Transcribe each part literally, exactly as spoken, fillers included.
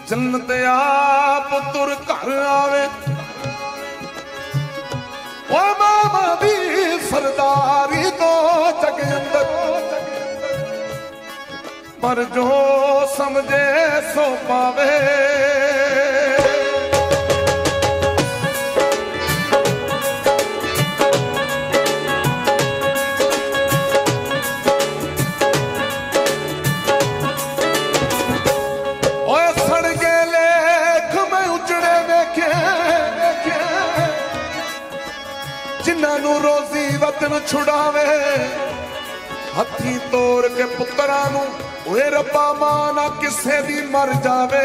जन्नत आप तुर घर आवे ओ मामा दी सरदारी तो जग अंदर पर जो समझे सो पावे रोजी वतन छुड़ावे हथी तोड़ के पुत्रा नू ओए रब्बा मां ना किसे दी मर जावे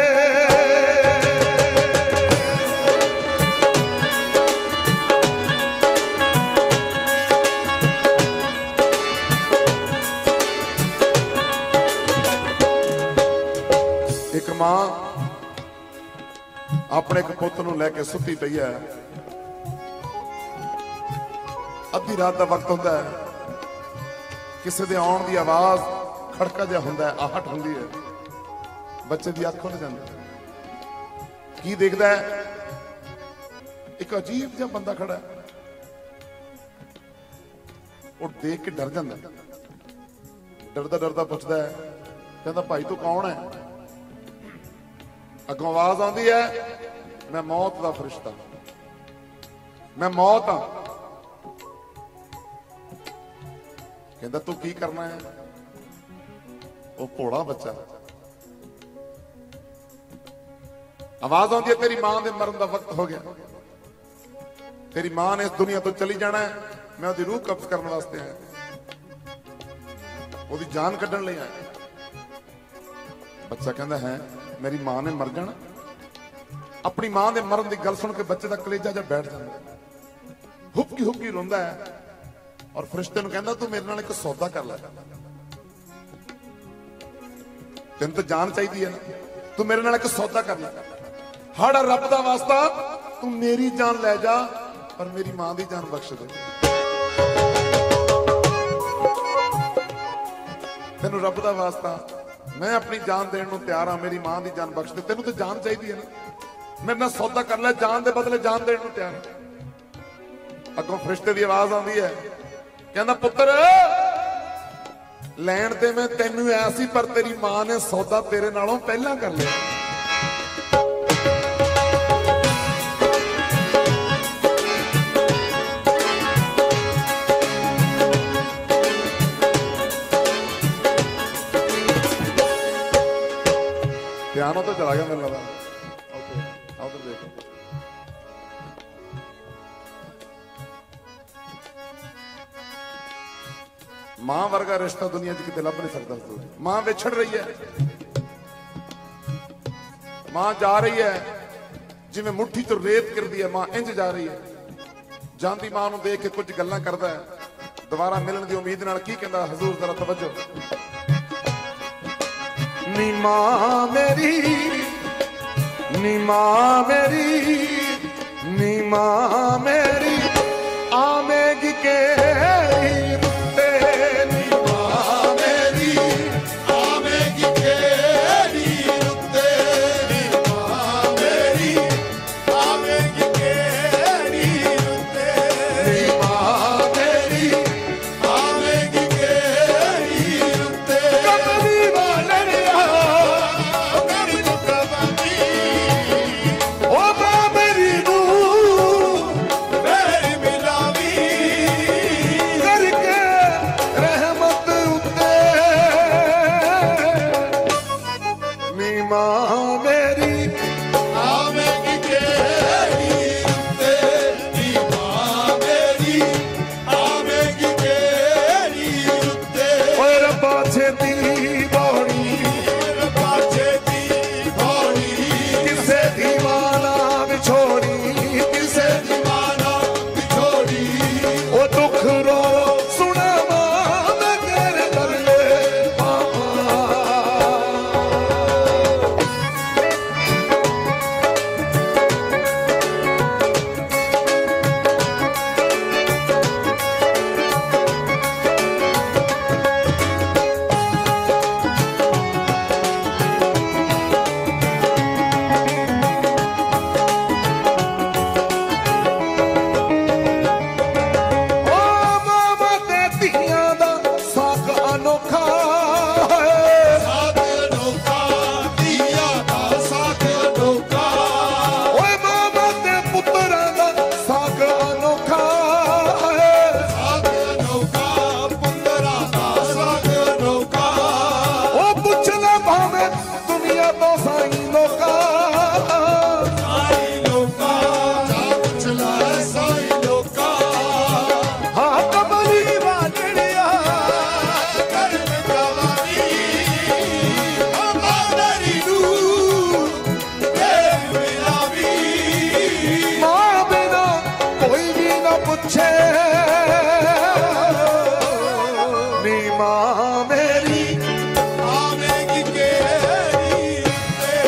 एक मां अपने एक पुत नू लेके सुती पई है अद्धी रात का वक्त होता है किसी के आने की आवाज खड़का जहा होंदा है आहट होंदी है बच्चे की अख खुल जाती है की देखता है एक अजीब जहा बंदा खड़ा है और देख के डर जाता है डरदा डरदा पूछता है कहता भाई तू कौन है अगों आवाज आती है मैं मौत का फरिश्ता मैं मौत हाँ कहता तू की करना है वो भोला बच्चा आवाज आती है तेरी मां के मरन का वक्त हो गया तेरी मां ने इस दुनिया तो चली जाना है मैं उसकी रूह कब्ज करने वास्ते आया उसकी जान कढ़न ले आया बच्चा कहता है मेरी मां ने मर जाना अपनी मां के मरन की गल सुन के बच्चे का कलेजा जा बैठ जाता हुबकी हुबकी रोंदा है और फरिश्ते नूं कहंदा तू मेरे नाल एक सौदा कर ले तेन तो जान चाहिए है ना तू मेरे नाल एक सौदा कर ले हाड़ा रब दा वास्ता तू मेरी जान ले जा पर मेरी मां दी जान बख्श दे तेनू रब दा वास्ता मैं अपनी जान देने नूं तैयार हाँ मेरी मां दी जान बख्श दे तेनू तो जान चाहिए है ना मेरे नाल सौदा कर ले जान दे बदले जान देने नूं तैयार अगों फरिश्ते दी आवाज आती है कहना पुत्र लैन ते मैं तेनू आया सी पर तेरी मां ने सौदा तेरे नालों पहला कर लिया पियानो तो चला गया मेरे लगा ओके आओ तो देखो मां वर्गा रिश्ता दुनिया च किते लभ नहीं सकता मां विछड़ रही है मां जा रही है जिवें मुट्ठी तो रेत गिरदी है मां इंज जा रही है जांदी मां नूं देख के कुछ गल्लां करदा है दोबारा मिलण दी उम्मीद नाल की कहंदा हजूर जरा तवज्जो नी मां मेरी नी मां मेरी नी मां मेरी आवेगी के तो साई लोका साई लोका जा पुछला साई लोका हाँ कमली वाजड़िया कर में जवानी हमारी नू देव मिलावी मां बिना कोई भी ना पूछे नी मां मेरी आवेगी केरी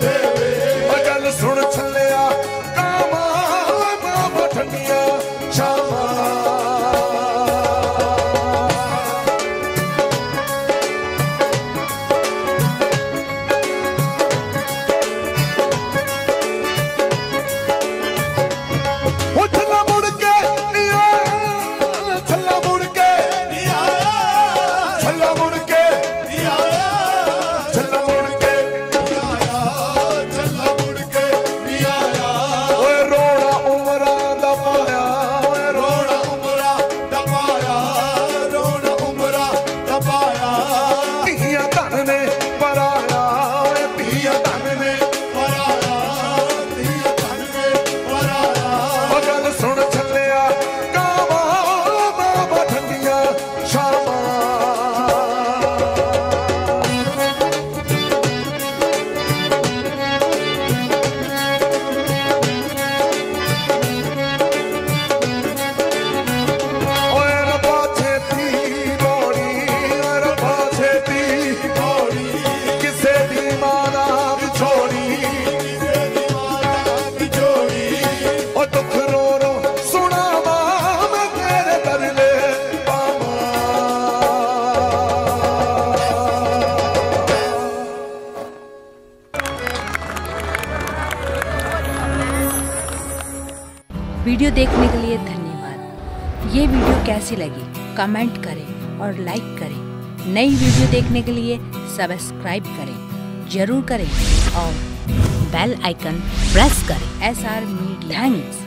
देवे गल सुन छलिया कामा बाबा ठंडिया शामा वीडियो देखने के लिए धन्यवाद। ये वीडियो कैसी लगी कमेंट करें और लाइक करें। नई वीडियो देखने के लिए सब्सक्राइब करें जरूर करें और बेल आइकन प्रेस करें। S R media. थैंक्स।